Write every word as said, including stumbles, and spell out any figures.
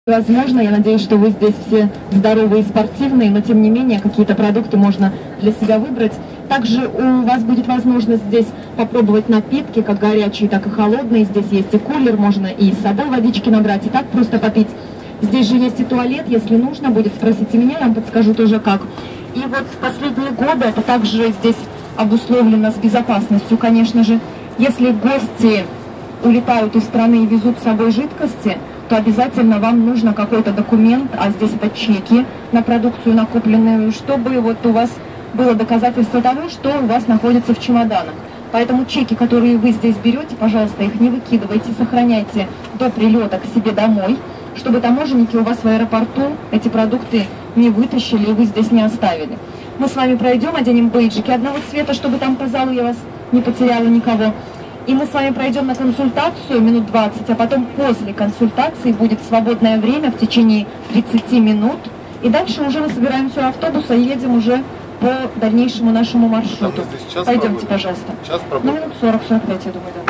Возможно, я надеюсь, что вы здесь все здоровые и спортивные, но тем не менее какие-то продукты можно для себя выбрать. Также у вас будет возможность здесь попробовать напитки, как горячие, так и холодные. Здесь есть и кулер, можно и с собой водички набрать, и так просто попить. Здесь же есть и туалет, если нужно будет, спросите меня, я вам подскажу тоже как. И вот в последние годы это также здесь обусловлено с безопасностью, конечно же. Если гости улетают из страны и везут с собой жидкости, то обязательно вам нужно какой-то документ, а здесь это чеки на продукцию накопленную, чтобы вот у вас было доказательство того, что у вас находится в чемоданах. Поэтому чеки, которые вы здесь берете, пожалуйста, их не выкидывайте, сохраняйте до прилета к себе домой, чтобы таможенники у вас в аэропорту эти продукты не вытащили и вы здесь не оставили. Мы с вами пройдем, оденем бейджики одного цвета, чтобы там по залу я вас не потеряла никого. И мы с вами пройдем на консультацию минут двадцать, а потом после консультации будет свободное время в течение тридцати минут. И дальше уже мы собираемся у автобуса и едем уже по дальнейшему нашему маршруту. Пойдемте, пожалуйста. Час ну, минут сорок-сорок пять, я думаю, да.